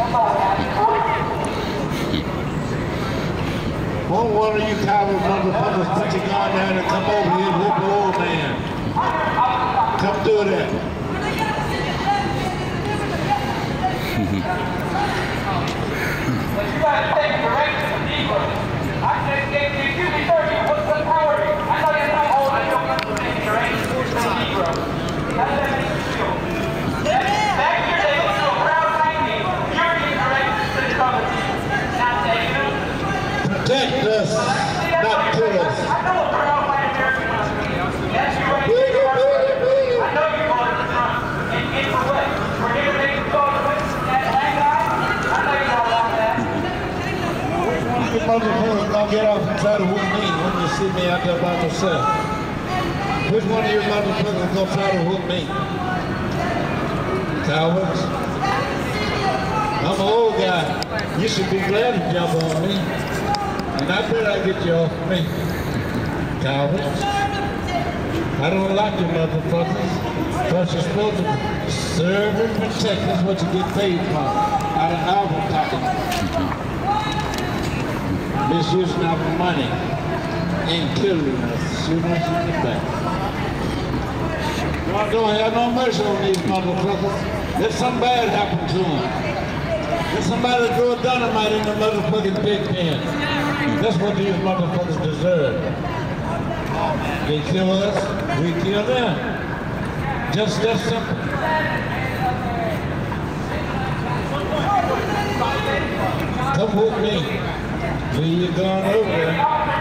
Won't one of you coward motherfuckers put your gun down and come over here and whoop the old man? Come do that. But you gotta take direction from Negro. I said, excuse me, sir, what's the priority? I know you're not holding your gun to take direction from Negro. How does that make you feel? Back here, they look to a crowd like me. You're getting directions to the committee. Not taking them. Protect us, not kill us. I know a crowd like American wants me. That's you right there. I know you're going to the front. And for what? We're here to make you go to that guy? I know you don't want that. You motherfuckers gonna get off and try to whoop me when you see me out there by myself? Which one of you motherfuckers gonna try to whoop me? Cowards. I'm an old guy. You should be glad to jump on me. And I bet I get you off me. Cowards. I don't like you motherfuckers. Because you're supposed to serve and protect. That's what you get paid for. Out of our pocket. Misusing our money and killing us, shooting us in the back. God don't have no mercy on these motherfuckers. Let something bad happen to them. Let somebody throw a dynamite in the motherfucking pig pen. That's what these motherfuckers deserve. They kill us, we kill them. Just that simple. Come with me. Leave your gun over there.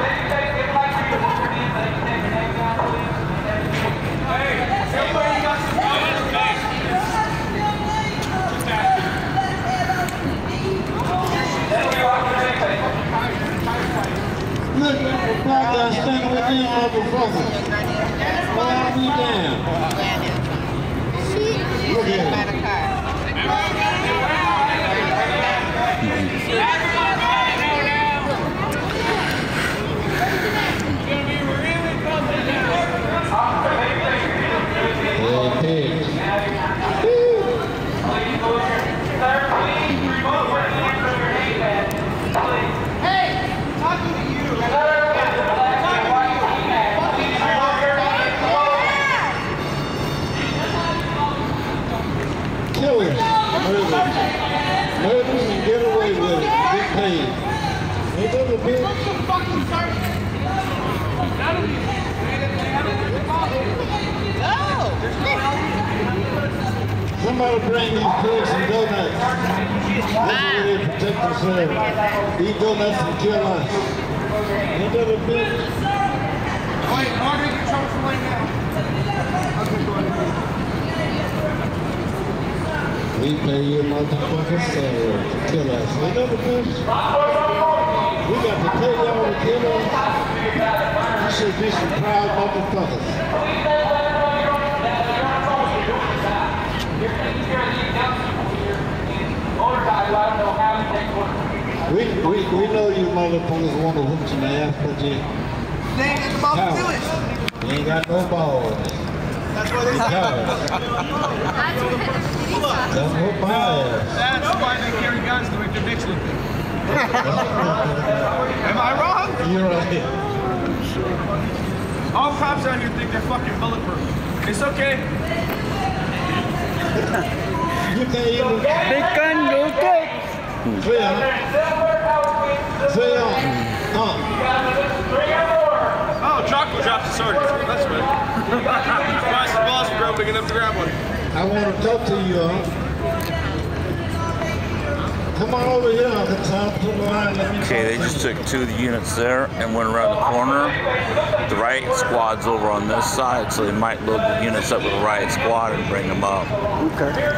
Look at the black guy standing with them motherfuckers. Why are we down? Look at him. Murders and get away with it. Get paid. Ain't that a bitch? Somebody bring these pigs and donuts. That's the way they protect themselves. Eat donuts and kill us. Ain't that a bitch? Wait, Marty, get trouble for right now. We pay you motherfucking salary to kill us. Ain't that a bitch? We got to pay y'all to kill us. You should be some proud motherfuckers. We know you motherfuckers want to whoop some ass, but you ain't about to do it. You ain't got no balls. That's what they say. Don't whoop my ass. That's why they carry guns to interdict them. Am I wrong? You're right. All cops out here think they're fucking bulletproof. It's okay. You can't even... They can do it. Phil. Oh, Chocolate dropped the sword. That's right. Surprised the balls were big enough to grab one. I want to talk to you, Come on over here, Uncle Tom. Put the line. Let me Okay, they just took 2 of the units there and went around the corner. The riot squad's over on this side, so they might load the units up with the riot squad and bring them up. Okay.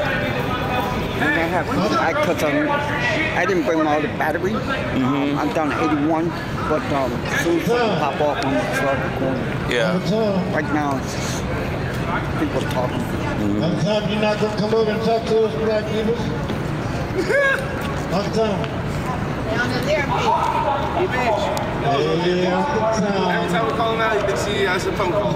I didn't bring all the battery. I'm down to 81, but as soon as I pop off on the truck corner. Yeah. Right now, it's just people talking. Uncle Tom, you're not going to come over and talk to us, black people? Uncle Tom. Down in there, Hey, Uncle Tom. Every time we call him out, you can see he has a phone call.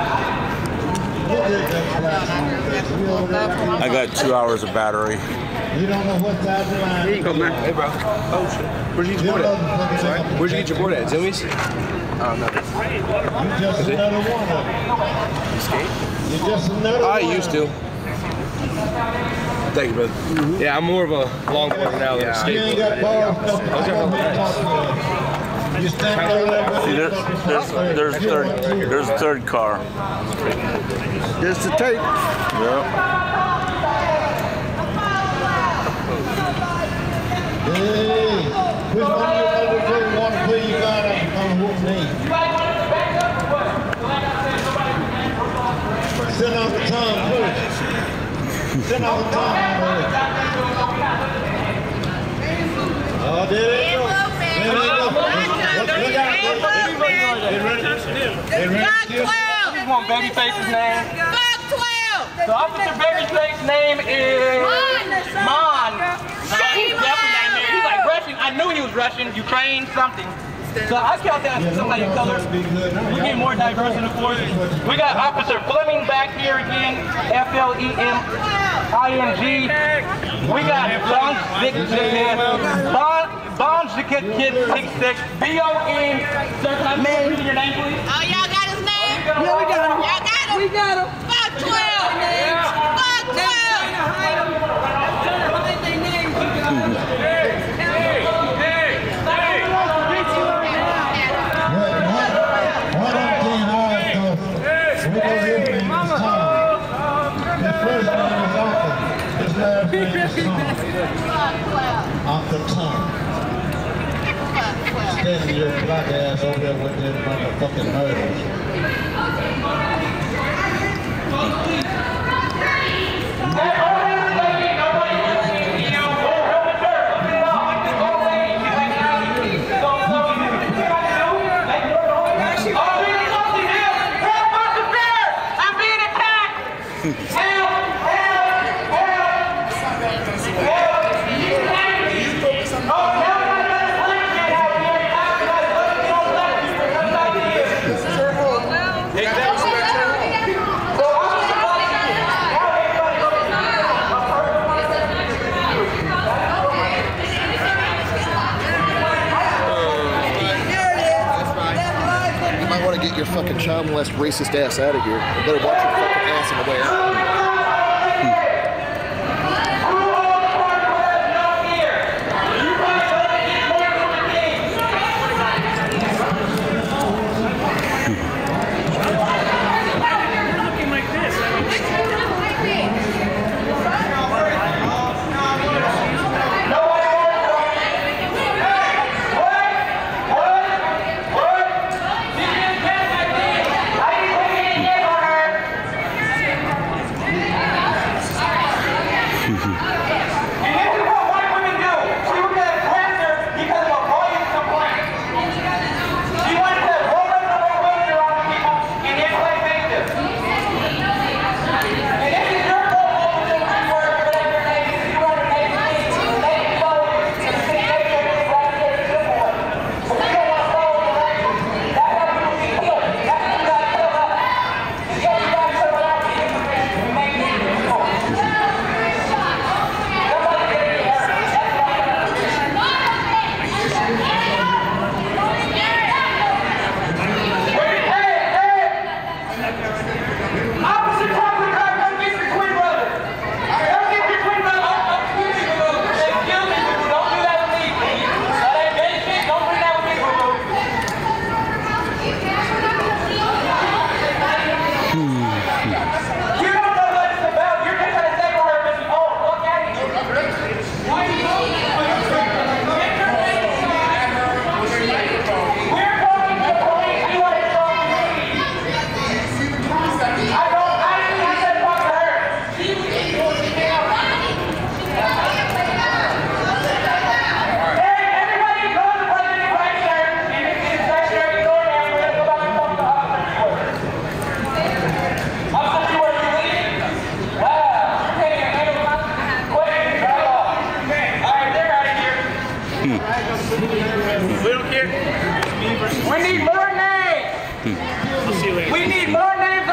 Look at that black. I got 2 hours of battery. You don't know what side of the line. There you go, man. Hey, bro. Oh, shit. Where'd you get your board at? Where'd you get your board at? Zoomies? Oh, no. You're just another one of them. You skate? You're just another one. I used to. Thank you, brother. Yeah, I'm more of a longboarder now than a You ain't got skateboarder. balls. You stand there. See, there's a third car. There's the tape. Yep. Hey, which one of you motherfuckers want to play you got on whoop me? Send out the tongue, please. Send out the tongue, please. Oh, there they go. There they go. Look out, they ready to kill. This one Babyface's name. Fuck 12. So Officer Babyface's name is Mon. He's definitely not there. He's like Russian. I knew he was Russian, Ukraine, something. So I count that as somebody of color. We get more diverse in the force. We got Officer Fleming back here again. Fleming. We got Bonzikit Kid 66. B-O-N. Sir, can I read your name, please? Oh, y'all got his name? Yeah, we got him. Y'all got him? We got him. Fuck 12. Fuck 12. Uncle Tom. Standing your black ass over there with them motherfucking murders. I'm being attacked! Get your fucking child molest racist ass out of here. You better watch your fucking ass on the way out.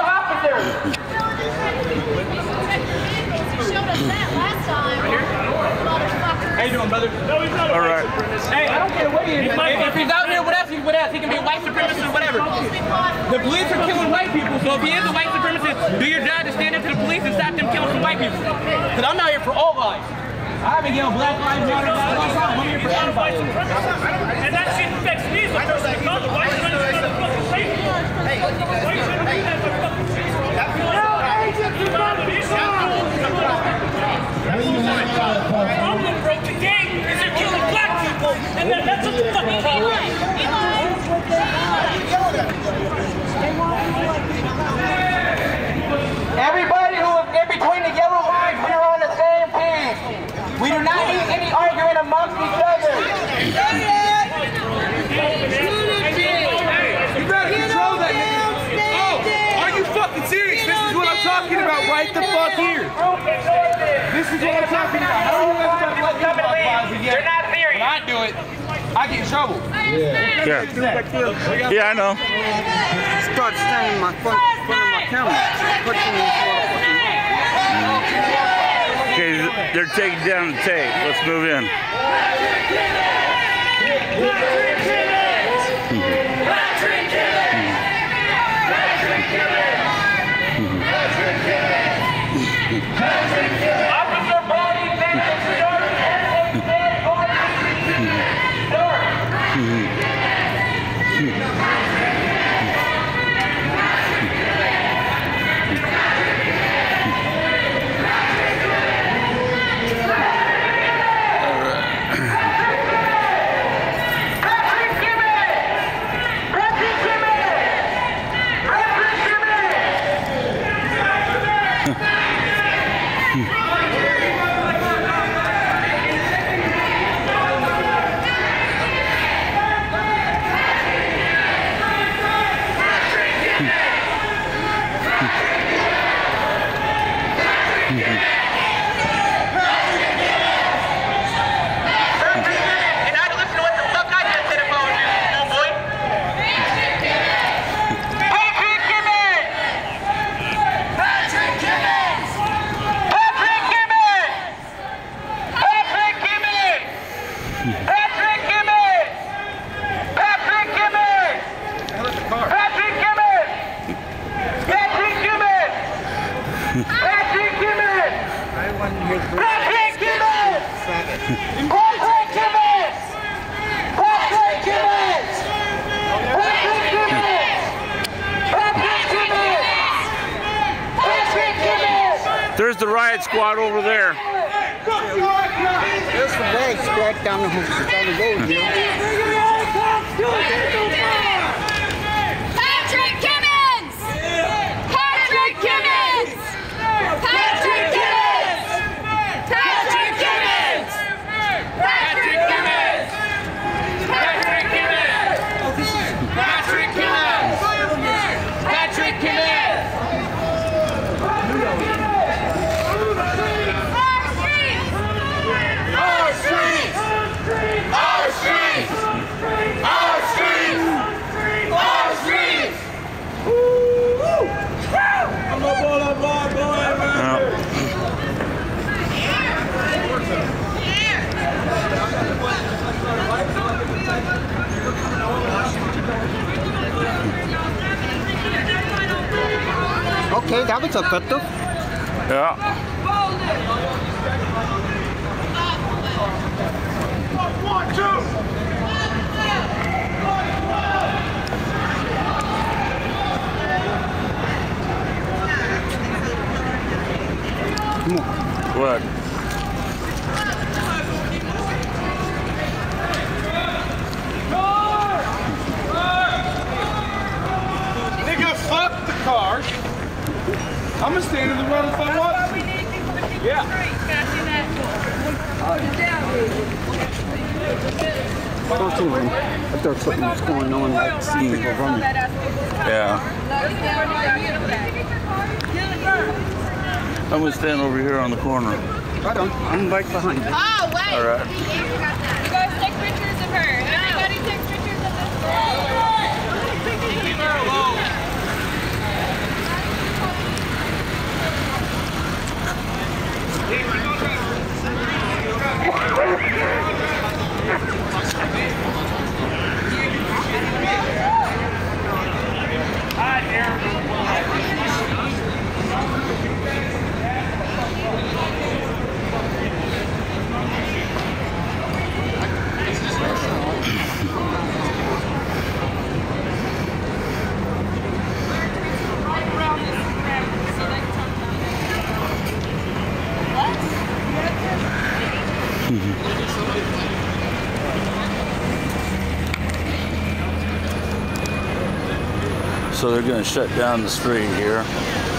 Showed us that last time. How you doing, brother? No, he's not. All right. Hey, I don't care what he is. If he's out here, what else? He can be a white supremacist or whatever. The police are killing white people, so if he is a white supremacist, do your job to stand up to the police and stop them killing some white people. Because I'm out here for all lives. I haven't yelled Black Lives Matter all the time. I'm here for everybody. And that shit affects me as a person of color. Why should I just go fucking say it? Why should I do that for fucking say it? The problem, bro, today is they're killing black people, and that's what the fucking problem is. Everybody who is in between the yellow lines, we are on the same page. We do not need any arguing amongst each other. You better control that nigga. Oh, are you fucking serious? This is what I'm talking about right the fuck here. This is what I'm talking about. How are you ever let me talk? You're not serious. When I do it, I get in trouble. Yeah. Yeah, I know. Start standing in front of my camera. Pushing this motherfucking Okay, they're taking down the tape. Let's move in. Officer Brody, There's the riot squad over there. There's the riot squad down the road here. Patrick Kimmons! Patrick Kimmons! Patrick Kimmons! Patrick Kimmons! Patrick Kimmons! Patrick Kimmons! Patrick Kimmons! Patrick Kimmons! Our streets! Our streets! Our streets! Our streets! Okay, that was effective. Yeah. Come on. What? Nigga, fuck the cars. I'm gonna stand in the road if I want. Yeah. I thought something was going on, like see people running. Yeah. I'm gonna stand over here on the corner. Right on. I'm right behind you. Oh, wait. All right. You guys take pictures of her. Everybody take pictures of this girl. Leave her alone. Leave her alone. So they're going to shut down the street here.